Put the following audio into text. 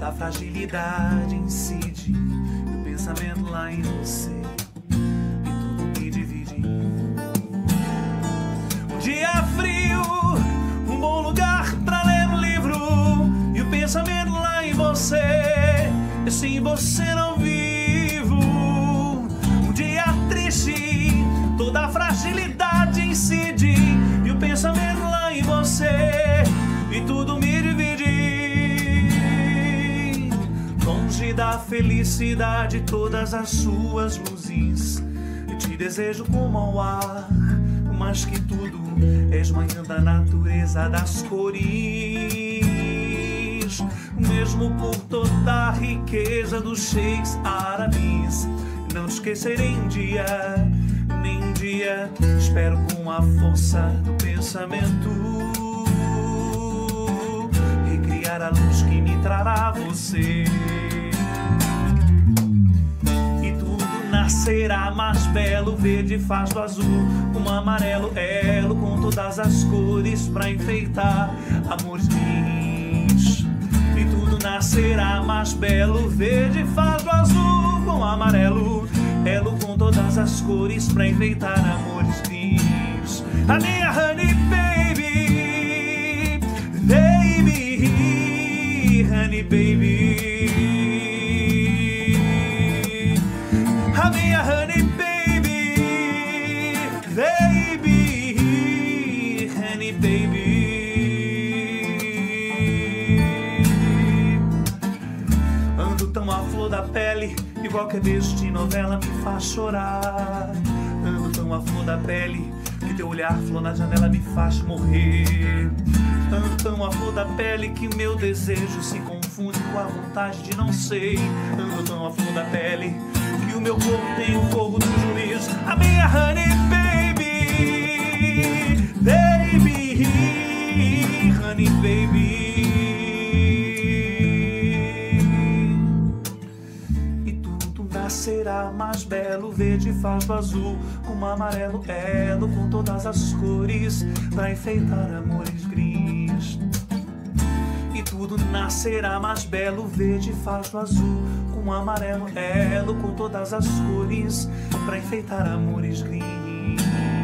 toda a fragilidade incide, e o pensamento lá em você, e tudo me divide. Um dia frio, um bom lugar pra ler um livro, e o pensamento lá em você, e sem você não vivo. Um dia triste, toda a fragilidade incide, e o pensamento lá em você, e tudo me divide. Longe da felicidade, todas as suas luzes, eu te desejo como ao ar, mais que tudo, és manhã da natureza das cores. Mesmo por toda a riqueza dos sheiks árabes, não te esquecerei um dia, nem um dia. Espero com a força do pensamento recriar a luz que me trará você. E tudo nascerá mais belo, verde faz do azul, um amarelo elo com todas as cores pra enfeitar amores grins. E tudo nascerá mais belo, verde faz do azul, com amarelo elo com todas as cores pra enfeitar amores grins. A minha honey baby, baby, honey baby. A minha honey baby, baby, honey baby. Ando tão à flor da pele, e qualquer beijo de novela me faz chorar. Ando tão à flor da pele, que teu olhar flor na janela me faz morrer. Ando tão à flor da pele, que meu desejo se confunde com a vontade de não sei. Ando tão à flor da pele, que o meu corpo tem o fogo do juízo. A minha honey baby, baby, honey baby. Será mais belo, verde faz do azul, com amarelo elo com todas as cores pra enfeitar amores gris. E tudo nascerá mais belo, verde faz do azul, com amarelo elo com todas as cores pra enfeitar amores gris.